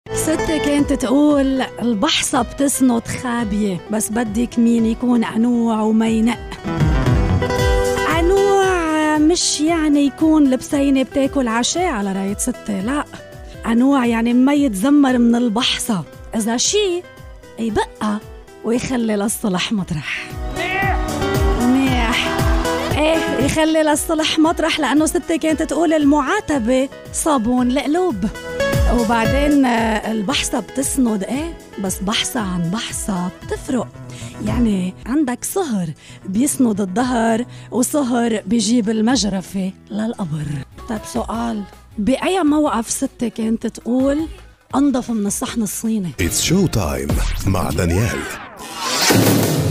ستة كانت تقول البحصة بتسند خابية، بس بدك مين يكون عنوع وما ينق. عنوع مش يعني يكون لبسينة بتاكل عشاء على راية ستة، لا، عنوع يعني ما يتزمر من البحصة، إذا شي يبقى ويخلي للصلح مطرح. منيح. ايه، يخلي للصلح مطرح، لأنه ستة كانت تقول المعاتبة صابون القلوب. وبعدين البحصة بتسند، ايه، بس بحصة عن بحصة بتفرق. يعني عندك صهر بيسند الظهر، وصهر بيجيب المجرفة للقبر. طيب سؤال، بأي موقف ستة كانت تقول أنظف من الصحن الصيني؟ It's show time مع دانيال.